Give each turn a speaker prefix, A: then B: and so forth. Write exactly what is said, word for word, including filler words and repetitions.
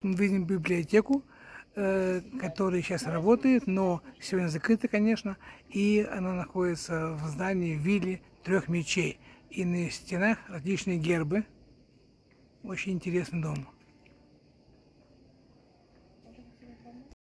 A: мы видим библиотеку, э, которая сейчас работает, но сегодня закрыта, конечно, и она находится в здании вилле трех мечей. И на стенах различные гербы. Очень интересный дом.